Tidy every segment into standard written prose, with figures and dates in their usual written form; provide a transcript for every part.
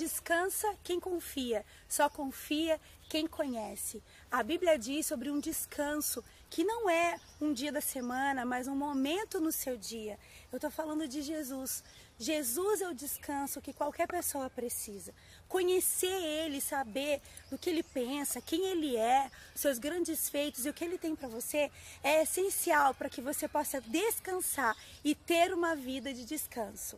descansa quem confia, só confia quem conhece. A Bíblia diz sobre um descanso que não é um dia da semana, mas um momento no seu dia. Eu estou falando de Jesus. Jesus é o descanso que qualquer pessoa precisa. Conhecer Ele, saber do que Ele pensa, quem Ele é, seus grandes feitos e o que Ele tem para você é essencial para que você possa descansar e ter uma vida de descanso.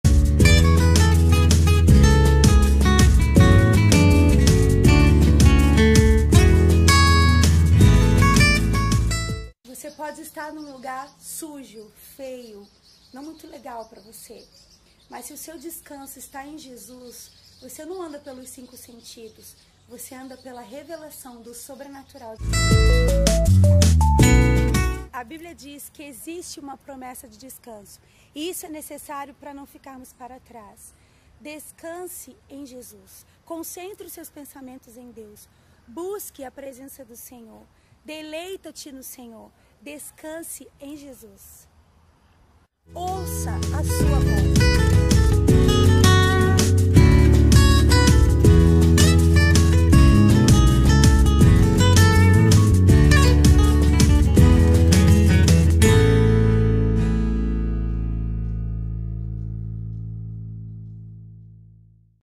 Você pode estar num lugar sujo, feio, não muito legal para você. Mas se o seu descanso está em Jesus, você não anda pelos 5 sentidos, você anda pela revelação do sobrenatural. A Bíblia diz que existe uma promessa de descanso. E isso é necessário para não ficarmos para trás. Descanse em Jesus. Concentre os seus pensamentos em Deus. Busque a presença do Senhor. Deleita-te no Senhor. Descanse em Jesus. Ouça a sua voz.